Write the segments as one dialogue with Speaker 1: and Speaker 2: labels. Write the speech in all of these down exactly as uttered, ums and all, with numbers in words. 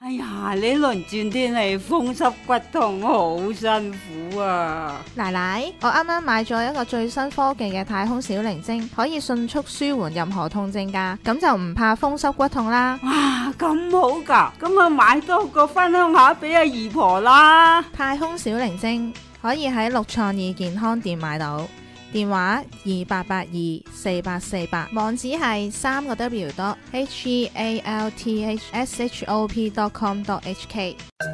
Speaker 1: 哎呀，呢輪轉天氣風濕骨痛好辛苦啊！
Speaker 2: 奶奶，我啱啱買咗一個最新科技嘅太空小靈精，可以迅速舒緩任何痛症㗎，咁就唔怕風濕骨痛啦。
Speaker 1: 哇，咁好㗎，咁啊買多個分享下俾阿姨婆啦。
Speaker 2: 太空小靈精可以喺六創意健康店買到，電話二八八二四八四八，網址係三個 W dot H E A L T H S H O P dot com dot H K。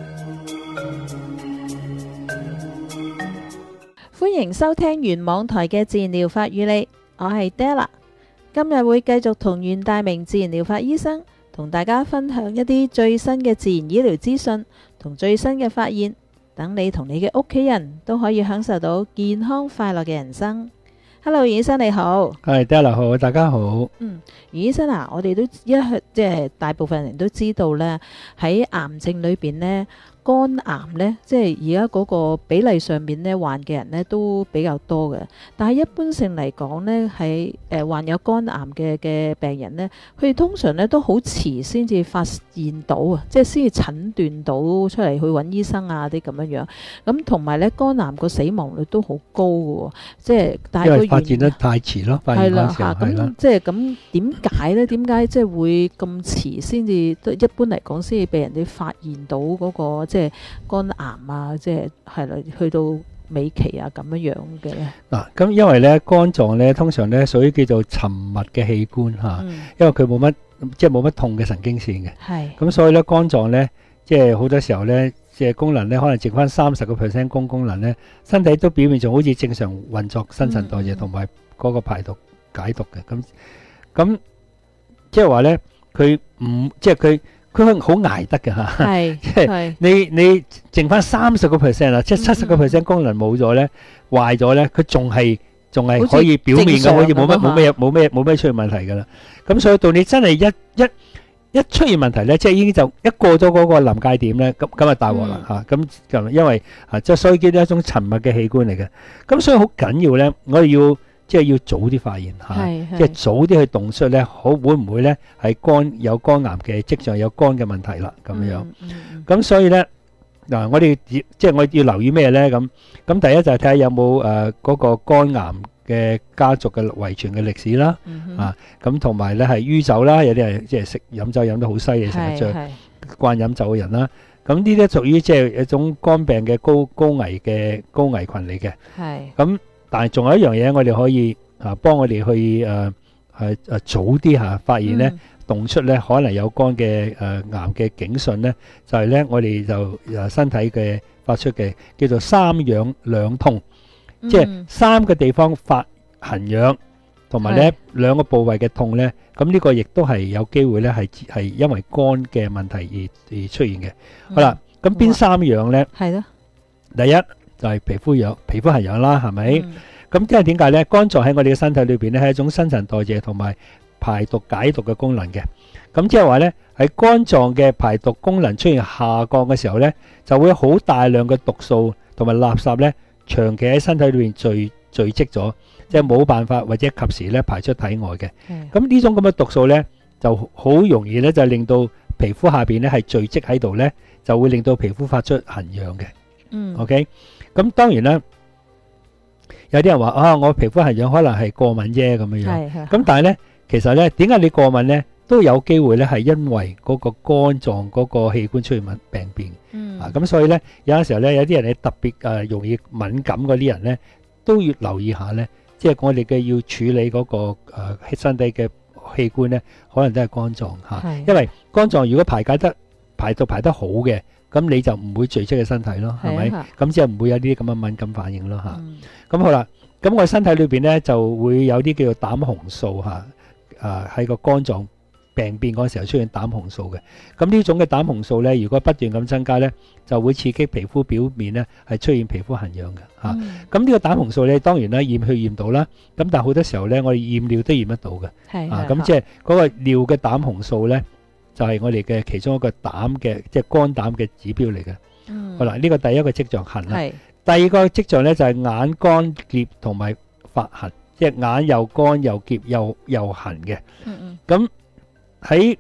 Speaker 3: 歡迎收聽原網台嘅自然療法與你，我係 Della， 今日會繼續同袁大明自然療法醫生同大家分享一啲最新嘅自然醫療資訊同最新嘅發現，等你同你嘅屋企人都可以享受到健康快樂嘅人生。Hello， 袁醫生你好。
Speaker 4: 係 Della 好，大家好。
Speaker 3: 嗯，袁醫生啊，我哋都一向即係大部分人都知道咧，喺癌症裏邊呢，肝癌呢，即係而家嗰個比例上面呢，患嘅人呢都比較多嘅。但係一般性嚟講呢，喺誒患有肝癌嘅嘅病人呢，佢哋通常呢都好遲先至發現到啊，即係先至診斷到出嚟去揾醫生啊啲咁樣樣。咁同埋呢，肝癌個死亡率都好高嘅喎，即係但係
Speaker 4: 因為發現得太遲咯，發現嗰陣時候係啦。
Speaker 3: 咁即係咁點解呢？點解即係會咁遲先至？一般嚟講先至被人哋發現到嗰個即係肝癌啊，即係係啦，去到尾期啊咁樣樣嘅咧。
Speaker 4: 嗱，咁因為咧肝臟咧通常咧屬於叫做沉默嘅器官嚇，
Speaker 3: 嗯
Speaker 4: 因為佢冇乜即係冇乜痛嘅神經線嘅。
Speaker 3: 係。
Speaker 4: 咁所以咧肝臟咧即係好多時候咧即係功能咧可能剩翻三十個 percent 功功能咧，身體都表面上好似正常運作新陳代謝同埋嗰個排毒解毒嘅。咁咁即係話咧佢唔即係佢。佢好捱得嘅嚇，
Speaker 3: 係
Speaker 4: 即係你你剩翻三十個 percent 啦，即係七十個 percent 功能冇咗咧，壞咗咧，佢仲係仲係可以表面咁，好似冇乜冇咩冇咩冇咩出現問題㗎啦。咁所以到你真係一一一出現問題咧，即係已經就一過咗嗰個臨界點咧，咁咁啊大鑊啦嚇。咁就因為啊，即係所以叫一種沉默嘅器官嚟嘅。咁所以好緊要咧，我哋要。即係要早啲發現嚇，即係早啲去動手術咧，好會唔會咧係肝有肝癌嘅跡象，有肝嘅問題啦咁樣。咁所以咧嗱，我哋即係我要留意咩咧？咁咁第一就係睇下有冇誒嗰個肝癌嘅家族嘅遺傳嘅歷史啦，啊咁同埋咧係酗酒啦，有啲係即係食飲酒飲得好犀利，成日著慣飲酒嘅人啦。咁呢啲屬於即係一種肝病嘅高高危嘅高危群嚟嘅。係咁。但係仲有一樣嘢，我哋可以啊幫我哋去誒誒誒早啲嚇發現咧，動出咧可能有肝嘅誒癌嘅警訊咧，就係咧我哋就誒身體嘅發出嘅叫做三癢兩痛，即係三個地方發痕癢，同埋咧兩個部位嘅痛咧，咁呢個亦都係有機會咧係係因為肝嘅問題而而出現嘅。好啦，咁邊三癢咧？係咯，第一。就係皮膚癢、皮膚痕癢啦，係咪？咁即係點解咧？肝臟喺我哋嘅身體裏邊咧，係一種新陳代謝同埋排毒解毒嘅功能嘅。咁即係話咧，喺肝臟嘅排毒功能出現下降嘅時候咧，就會好大量嘅毒素同埋垃圾咧，長期喺身體裏邊聚聚積咗，即係冇辦法或者及時咧排出體外嘅。咁呢種咁嘅毒素咧，就好容易咧就令到皮膚下邊咧係聚積喺度咧，就會令到皮膚發出痕癢嘅。嗯，OK。咁當然啦，有啲人話啊，我皮膚痕癢可能係過敏啫咁樣樣。咁但係咧，其實咧，點解你過敏咧，都有機會咧係因為嗰個肝臟嗰個器官出現病病變。嗯。啊，咁所以咧，有陣時候咧，有啲人咧特別誒容易敏感嗰啲人咧，都要留意下咧，即係我哋嘅要處理嗰個誒身體嘅器官咧，可能都係肝臟嚇。係。因為肝臟如果排解得排毒排得好嘅。咁你就唔會聚積喺身體咯，係咪？咁即係唔會有啲咁嘅敏感反應咯嚇。咁好啦，咁我身體裏邊咧就會有啲叫做膽紅素嚇，啊喺個肝臟病變嗰時候出現膽紅素嘅。咁呢種嘅膽紅素咧，如果不斷咁增加咧，就會刺激皮膚表面咧係出現皮膚痕癢嘅嚇。咁呢個膽紅素咧，當然啦驗血驗到啦。咁但係好多時候咧，我哋驗尿都驗得到嘅。係啊，咁即係嗰個尿嘅膽紅素咧。就係我哋嘅其中一個膽嘅，即係肝膽嘅指標嚟嘅。嗯，好啦，呢個第一個跡象痕啦。係。第二個跡象咧就係眼乾澀同埋發痕，即係眼又乾又澀又又痕嘅。嗯嗯。咁喺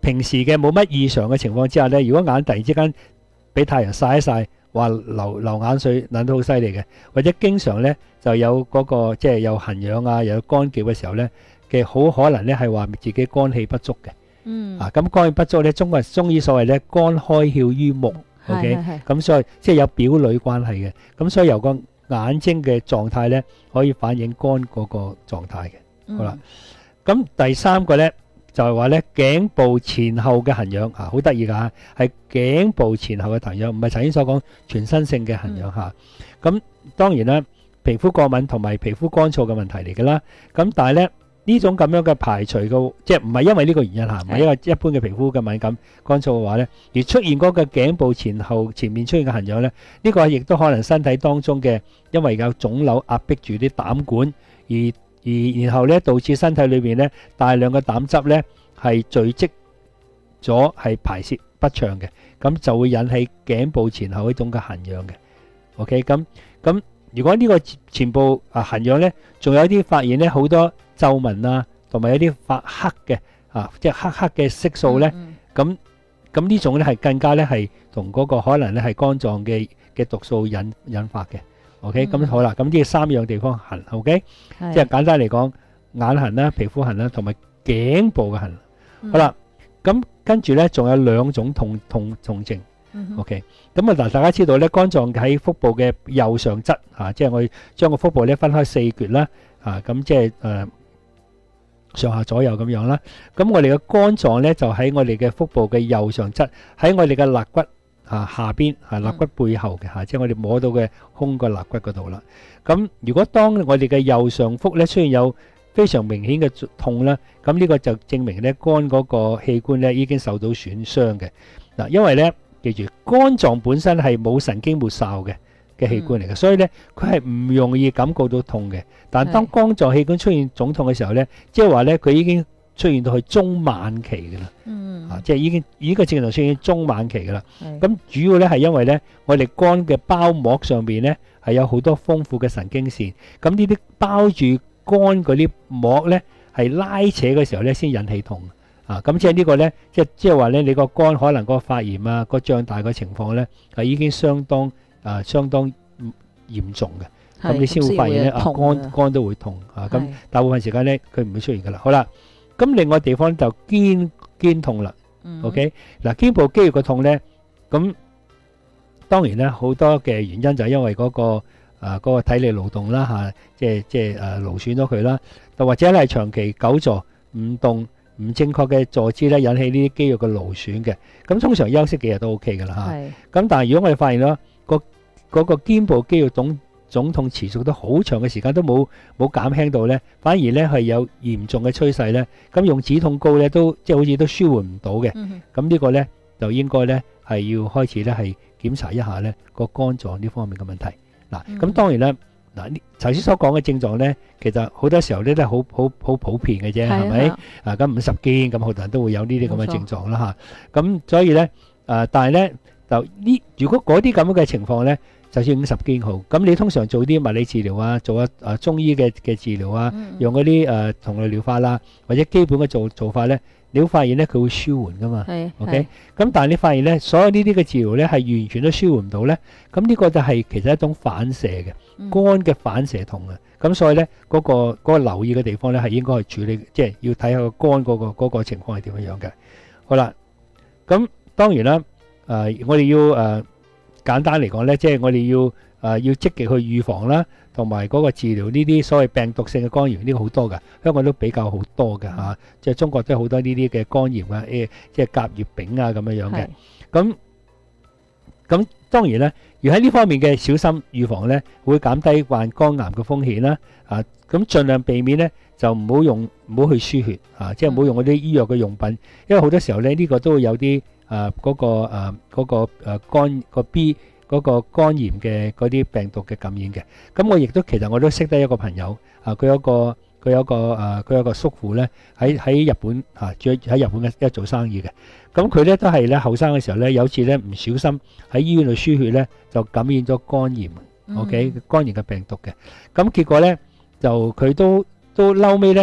Speaker 4: 平時嘅冇乜異常嘅情況之下咧，如果眼突然之間俾太陽曬一曬，話流流眼水，諗到好犀利嘅，或者經常咧就有嗰個即係有痕癢啊，又有乾澀嘅時候咧嘅，好可能咧係話自己肝氣不足嘅。
Speaker 2: 嗯，
Speaker 4: 啊，咁肝氣不足咧，中國中醫所謂咧肝開竅於目，OK，咁所以即係有表裏關係嘅，咁所以由個眼睛嘅狀態咧可以反映肝嗰個狀態嘅。好啦，咁第三個咧就係話咧頸部前後嘅痕癢啊，好得意㗎嚇，係頸部前後嘅痕癢，唔係頭先所講全身性嘅痕癢嚇。咁當然啦，皮膚過敏同埋皮膚乾燥嘅問題嚟㗎啦。咁但係咧呢種咁樣嘅排除嘅，即係唔係因為呢個原因嚇，唔係因為一般嘅皮膚嘅敏感乾燥嘅話咧，而出現嗰個頸部前後前面出現嘅痕癢咧，呢個亦都可能身體當中嘅因為有腫瘤壓迫住啲膽管而。而然後咧，導致身體裏邊咧大量嘅膽汁咧係聚積咗，係排泄不暢嘅，咁就會引起頸部前後一種嘅痕癢嘅。OK，咁咁如果呢個前部啊痕癢咧，仲有一啲發現咧好多皺紋啊，同埋一啲發黑嘅啊，即係黑黑嘅色素咧，咁咁呢種咧係更加咧係同嗰個可能咧係肝臟嘅嘅毒素引引發嘅。OK，咁好啦，咁呢三樣地方痕 ，OK，即係簡單嚟講，眼痕啦、皮膚痕啦，同埋頸部嘅痕。好啦，咁跟住咧，仲有兩種痛痛痛症。OK，咁啊嗱，大家知道咧，肝臟喺腹部嘅右上側啊，即係我哋將個腹部咧分開四橛啦，啊，咁即係誒上下左右咁樣啦。咁我哋嘅肝臟咧就喺我哋嘅腹部嘅右上側，喺我哋嘅肋骨。啊，下邊啊肋骨背後嘅嚇、啊，即係我哋摸到嘅胸個肋骨嗰度啦。咁如果當我哋嘅右上腹咧出現有非常明顯嘅痛咧，咁呢個就證明咧肝嗰個器官咧已經受到損傷嘅嗱。因為咧記住，肝臟本身係冇神經末梢嘅嘅器官嚟嘅，嗯、所以咧佢係唔容易感覺到痛嘅。但當肝臟器官出現腫痛嘅時候咧，即係話咧佢已經出現到去中晚期嘅啦，嗯，啊，即係已經呢個症狀出現中晚期嘅啦。咁主要咧係因為咧，我哋肝嘅包膜上邊咧係有好多豐富嘅神經線，咁呢啲包住肝嗰啲膜咧係拉扯嘅時候咧先引起痛，啊，咁即係呢個咧，即係即係話咧，你個肝可能個發炎啊，個脹大嘅情況咧係已經相當啊相當嚴重嘅，咁你先會發現咧啊肝肝都會痛啊，咁大部分時間咧佢唔會出現噶啦。好啦。咁另外地方就肩肩痛啦、嗯、，OK 嗱，肩部肌肉嘅痛咧，咁當然咧好多嘅原因就係因為嗰、那個誒嗰、呃那個體力勞動啦吓、啊，即係即係誒勞損咗佢啦，又或者咧係長期久坐唔動唔正確嘅坐姿咧，引起呢啲肌肉嘅勞損嘅，咁通常休息幾日都 OK 噶啦吓，咁、啊、但係如果我哋發現咗、那個嗰、那個肩部肌肉腫腫痛持續到好長嘅時間都冇冇減輕到咧，反而咧係有嚴重嘅趨勢咧。咁用止痛膏咧都即係好似都舒緩唔到嘅。咁、嗯、呢個咧就應該咧係要開始咧係檢查一下咧個肝臟呢方面嘅問題。嗱，咁當然啦，嗱呢頭先所講嘅症狀咧，其實好多時候咧都係好好好普遍嘅啫，係咪？啊，咁五十肩咁好多人都會有呢啲咁嘅症狀啦嚇。咁所以咧誒，但係咧就呢，如果嗰啲咁嘅情況咧，就算五十肩好，咁你通常做啲物理治療啊，做啊啊中醫嘅嘅治療啊，嗯、用嗰啲誒同類療法啦，或者基本嘅做做法咧，你會發現咧佢會舒緩噶嘛。係，OK。咁但係你發現咧，所有呢啲嘅治療咧係完全都舒緩唔到咧，咁呢個就係其實一種反射嘅肝嘅反射痛啊。咁、嗯、所以咧嗰、嗰個嗰、嗰個留意嘅地方咧係應該去處理，即係要睇下個肝嗰、嗰個嗰個情況係點樣樣嘅。好啦，咁當然啦，誒、呃、我哋要誒。呃簡單嚟講咧，即係我哋要誒、呃、要積極去預防啦，同埋嗰個治療呢啲所謂病毒性嘅肝炎，呢個好多噶，香港都比較好多嘅嚇、啊，即係中國都好多呢啲嘅肝炎啊，誒即係甲乙丙啊咁樣樣嘅。咁咁當然咧，要喺呢方面嘅小心預防咧，會減低患肝癌嘅風險啦。啊，咁盡量避免咧就唔好用唔好去輸血啊，即係唔好用嗰啲醫藥嘅用品，因為好多時候咧呢、呢個都會有啲。誒嗰、呃那個誒嗰、呃那個誒肝個 B 嗰個肝炎嘅嗰啲病毒嘅感染嘅，咁我亦都其實我都識得一個朋友，啊佢有個佢有個誒佢有個叔父咧喺喺日本嚇住喺日本嘅一做生意嘅，咁佢咧都係咧後生嘅時候咧有次咧唔小心喺醫院度輸血咧就感染咗肝炎、嗯、，OK 肝炎嘅病毒嘅，咁結果咧就佢都都嬲尾咧。誒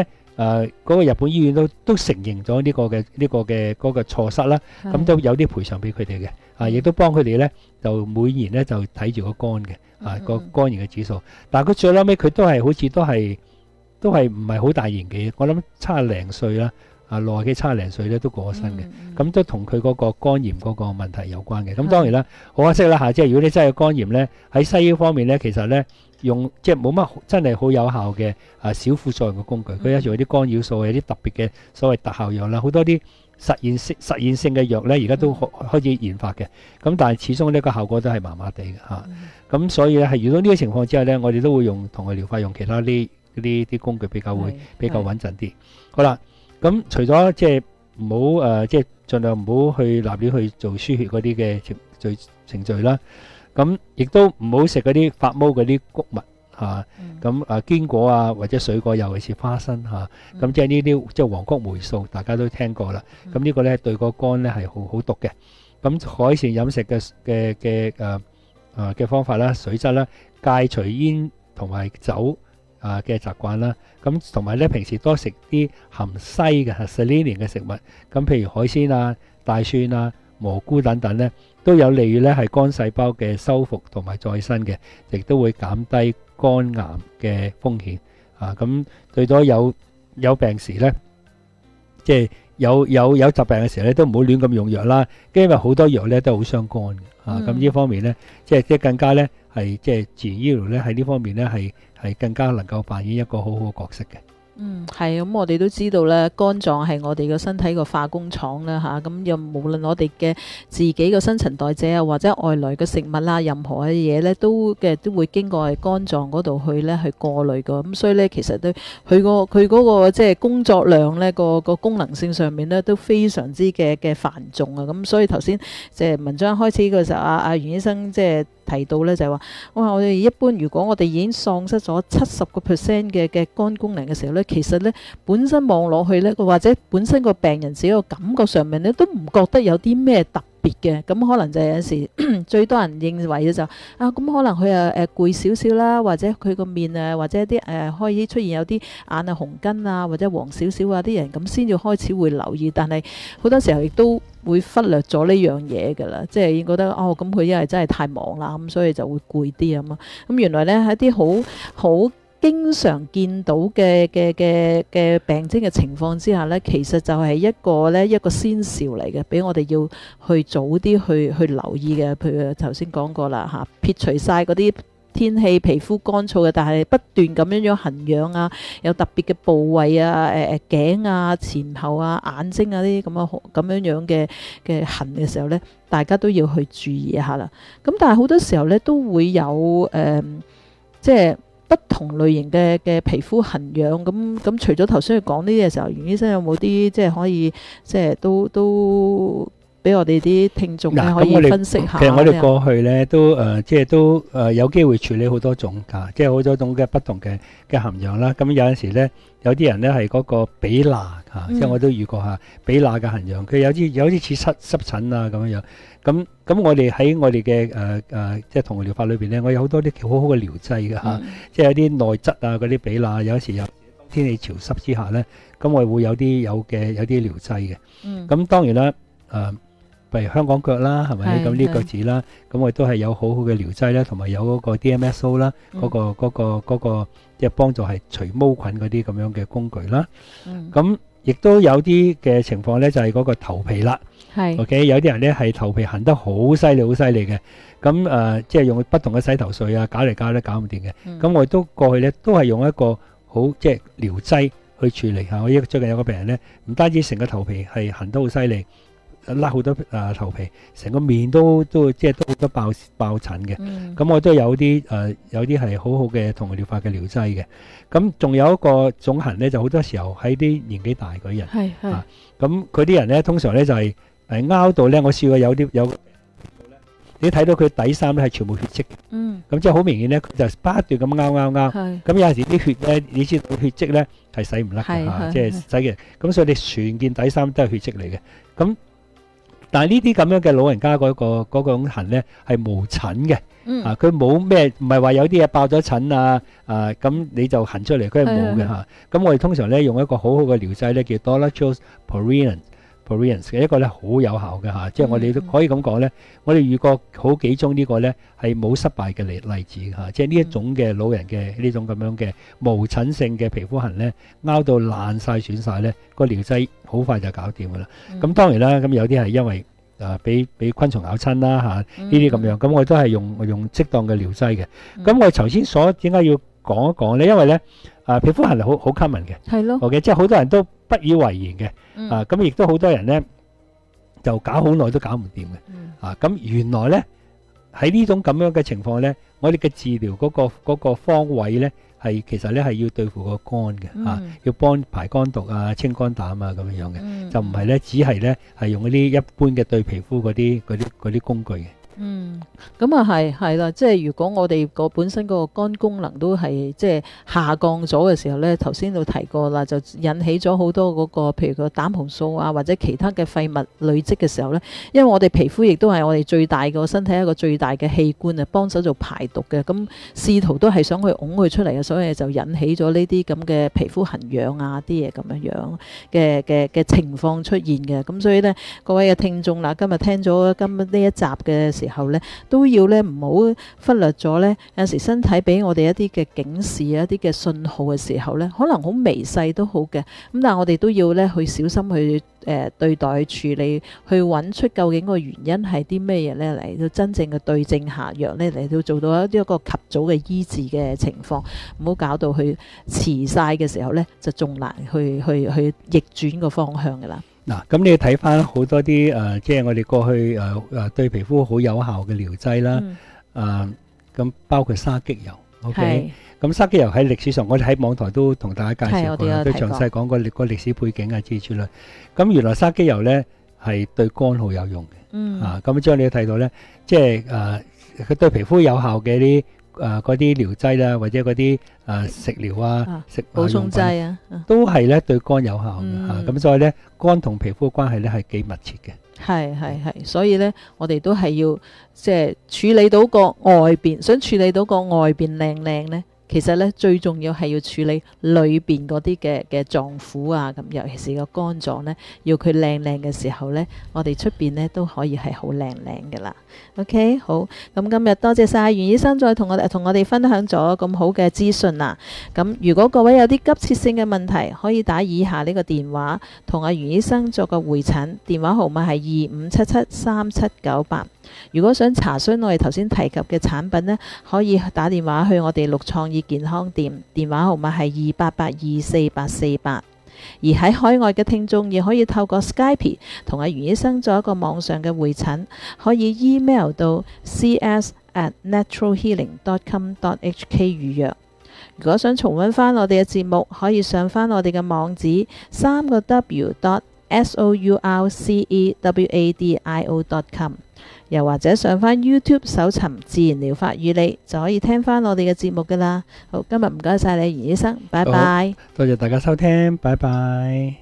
Speaker 4: 誒嗰個日本醫院都都承認咗呢個嘅呢個嘅嗰個錯失啦，咁都有啲賠償俾佢哋嘅，啊，亦都幫佢哋咧就每年咧就睇住個肝嘅，啊個肝炎嘅指數，但係佢最後尾佢都係好似都係都係唔係好大年紀，我諗七廿零歲啦，啊六廿幾七廿零歲咧都過咗身嘅，咁都同佢嗰個肝炎嗰個問題有關嘅。咁當然啦，好可惜啦嚇，即係如果你真係有肝炎咧，喺西醫方面咧，其實咧。用即係冇乜真係好有效嘅啊小副作用嘅工具，佢有時有啲干擾素，有啲特別嘅所謂特效藥啦，好多啲實驗性實驗性嘅藥咧，而家都開始研發嘅。咁但係始終呢個效果都係麻麻地嘅嚇。咁所以咧係遇到呢個情況之下咧，我哋都會用同佢療法，用其他啲啲啲工具比較會比較穩陣啲。好啦，咁除咗即係唔好誒，即係盡量唔好去立亂去做輸血嗰啲嘅程序程序啦。咁亦都唔好食嗰啲發毛嗰啲穀物嚇，咁啊堅果啊或者水果，尤其是花生嚇，咁即係呢啲即係黃曲霉素，大家都聽過啦。咁呢個咧對個肝咧係好好毒嘅。咁改善飲食嘅嘅嘅誒誒嘅方法啦，水質啦，戒除煙同埋酒啊嘅習慣啦。咁同埋咧平時多食啲含硒嘅 selenium 嘅食物，咁譬如海鮮啊、大蒜啊、蘑菇等等咧，都有利於咧係肝細胞嘅修復同埋再生嘅，亦都會減低肝癌嘅風險啊！咁對咗有有病時咧，即係有有有疾病嘅時候咧，都唔好亂咁用藥啦，因為好多藥咧都好傷肝嘅啊！咁呢方面咧，即係即係更加咧係即係自然醫療咧喺呢方面咧係係更加能夠扮演一個好好嘅角色嘅。
Speaker 3: 嗯，係咁，我哋都知道咧，肝臟係我哋個身體個化工廠啦嚇，咁又無論我哋嘅自己個新陳代謝啊，或者外來嘅食物啦，任何嘅嘢咧，都嘅都會經過係肝臟嗰度去咧去過濾噶，咁所以咧其實都佢個佢嗰個即係工作量咧個個功能性上面咧都非常之嘅嘅繁重啊，咁所以頭先即係文章開始嘅時候，阿阿袁醫生即係提到咧就係話，哇！我哋一般如果我哋已經喪失咗七十個 percent 嘅嘅肝功能嘅時候咧，其實咧本身望落去咧，或者本身個病人自己個感覺上面咧，都唔覺得有啲咩特別嘅，咁可能就有時最多人認為嘅就啊，咁可能佢啊誒攰少少啦，或者佢個面啊，或者啲誒開始出現有啲眼啊紅筋啊，或者黃少少啊，啲人咁先至開始會留意，但係好多時候亦都會忽略咗呢樣嘢㗎啦，即係已經覺得哦，咁佢因為真係太忙啦，咁所以就會攰啲咁啊。咁原來咧喺啲好好經常見到嘅嘅嘅嘅病徵嘅情況之下咧，其實就係一個咧一個先兆嚟嘅，俾我哋要去早啲去去留意嘅。譬如頭先講過啦嚇，撇除晒嗰啲天氣皮膚乾燥嘅，但係不斷咁樣樣痕癢啊，有特別嘅部位啊，誒誒頸啊、前後啊、眼睛啊啲咁啊咁樣樣嘅嘅痕嘅時候咧，大家都要去注意一下啦。咁但係好多時候咧都會有誒、呃，即係不同類型嘅嘅皮膚痕癢。咁咁除咗頭先佢講呢啲嘅時候，袁醫生有冇啲即係可以即係都都俾我哋啲聽眾咧可以分析下？
Speaker 4: 其實我哋過去咧都誒，即係都誒有機會處理好多種㗎，即係好多種嘅不同嘅嘅含氧啦。咁有陣時咧，有啲人咧係嗰個比那嚇，即係我都遇過嚇比那嘅含氧，佢有啲有啲似濕濕疹啊咁樣樣。咁咁我哋喺我哋嘅誒誒，即係同療法裏邊咧，我有好多啲好好嘅療劑嘅嚇，即係有啲內質啊嗰啲比那，有時有天氣潮濕之下咧，咁我會有啲有嘅有啲療劑嘅。咁當然啦，誒。譬如香港腳啦，係咪咁呢腳趾啦？咁我亦都係有好好嘅療劑啦，同埋有嗰個 D M S O 啦，嗰個嗰個嗰個即係幫助係除毛菌嗰啲咁樣嘅工具啦。咁亦都有啲嘅情況咧，就係嗰個頭皮啦。係 OK，有啲人咧係頭皮痕得好犀利，好犀利嘅。咁誒，即係用不同嘅洗頭水啊，搞嚟搞去搞唔掂嘅。咁我亦都過去咧，都係用一個好即係療劑去處理嚇。我依最近有個病人咧，唔單止成個頭皮係痕得好犀利。甩好多啊頭皮，成個面都都即係都好多爆爆疹嘅。咁、嗯、我都有啲誒、呃、有啲係好好嘅同佢療法嘅療劑嘅。咁仲有一個種痕咧，就好多時候喺啲年紀大嗰人，係係啊，咁佢啲人咧通常咧就係誒拗到咧，我試過有啲有，你睇到佢底衫咧係全部血跡嘅。嗯，咁即係好明顯咧，佢就不斷咁拗拗拗。係，咁有陣時啲血咧，你知道血跡咧係洗唔甩嘅嚇，即係洗嘅。咁所以你全件底衫都係血跡嚟嘅。咁但係呢啲咁樣嘅老人家嗰、嗰個嗰種痕咧係無疹嘅。
Speaker 3: 嗯
Speaker 4: 啊，佢冇咩，唔係話有啲嘢爆咗疹啊，啊咁你就痕出嚟，佢係冇嘅嚇。咁我哋通常咧用一個好好嘅療劑咧，叫 Dolichos Purines，Purines 嘅一個咧好有效嘅嚇，即係我哋都可以咁講咧，我哋遇過好幾宗呢個咧係冇失敗嘅例例子嚇，即係呢一種嘅老人嘅呢種咁樣嘅無疹性嘅皮膚痕咧，拗到爛曬損曬咧，個療劑好快就搞掂㗎啦。咁當然啦，咁有啲係因為啊，俾俾昆蟲咬親啦嚇，呢啲咁樣，咁我都係用用適當嘅療劑嘅。咁我頭先所點解要講一講咧？因為咧啊，皮膚痕係好好 common 嘅，
Speaker 3: 係咯
Speaker 4: ，OK，即係好多人都不以為然嘅，啊，咁亦都好多人咧就搞好耐都搞唔掂嘅，啊，咁原來咧喺呢種咁樣嘅情況咧，我哋嘅治療嗰個嗰個方位咧。係其實咧係要對付個肝嘅嚇、嗯啊，要幫排肝毒啊、清肝膽啊咁樣樣嘅，嗯、就唔係咧，只係咧係用嗰啲一般嘅對皮膚嗰啲嗰啲嗰啲工具嘅。嗯，
Speaker 3: 咁啊係係啦，即係如果我哋個本身個肝功能都係即係下降咗嘅時候咧，頭先都提過啦，就引起咗好多嗰個譬如個膽紅素啊或者其他嘅廢物累積嘅時候咧，因為我哋皮膚亦都係我哋最大個身體一個最大嘅器官啊，幫手做排毒嘅，咁試圖都係想去拱佢出嚟嘅，所以就引起咗呢啲咁嘅皮膚痕癢啊啲嘢咁樣樣嘅嘅嘅情況出現嘅，咁所以咧各位嘅聽眾啦，今日聽咗今日呢一集嘅時候咧，都要咧唔好忽略咗咧，有時身體俾我哋一啲嘅警示、一啲嘅信號嘅時候咧，可能好微細都好嘅，咁但係我哋都要咧去小心去誒、呃、對待去處理，去揾出究竟個原因係啲咩嘢咧，嚟到真正嘅對症下藥咧，嚟到做到一啲一個及早嘅醫治嘅情況，唔好搞到去遲晒嘅時候咧，就仲難去去去逆轉個方向噶啦。
Speaker 4: 嗱，咁你要睇翻好多啲誒，即係我哋過去誒誒對皮膚好有效嘅療劑啦，誒咁包括沙棘油 ，OK，咁沙棘油喺歷史上，我哋喺網台都同大家介紹過啦，都詳細講過歷個歷史背景啊之類。咁原來沙棘油咧係對肝好有用嘅，啊咁將你睇到咧，即係誒佢對皮膚有效嘅啲。誒嗰啲療劑啦，或者嗰啲誒食療啊、啊食
Speaker 3: 補充劑啊，
Speaker 4: 都係咧對肝有效嘅嚇。咁、嗯啊、所以咧，肝同皮膚嘅關係咧係幾密切嘅。
Speaker 3: 係係係，所以咧，我哋都係要即係處理到個外邊，想處理到個外邊靚靚咧。其實咧最重要係要處理裏邊嗰啲嘅嘅臟腑啊，咁尤其是個肝臟咧，要佢靚靚嘅時候咧，我哋出邊咧都可以係好靚靚嘅啦。OK， 好，咁今日多謝晒袁醫生再同我哋同我哋分享咗咁好嘅資訊啦。咁如果各位有啲急切性嘅問題，可以打以下呢個電話同阿袁醫生做個會診，電話號碼係二五七七三七九八。如果想查詢我哋頭先提及嘅產品呢，可以打電話去我哋陸創意健康店，電話號碼係二八八二四八四八。而喺海外嘅聽眾亦可以透過 Skype 同阿袁醫生做一個網上嘅會診，可以 email 到 c s at natural healing dot com dot h k 預約。如果想重溫翻我哋嘅節目，可以上翻我哋嘅網址三個 w dot s o u r c e w a d i o dot com。又或者上返 YouTube 搜尋自然療法與你，就可以聽返我哋嘅節目㗎喇。好，今日唔該晒你，袁醫生，拜拜。
Speaker 4: 多謝大家收聽，拜拜。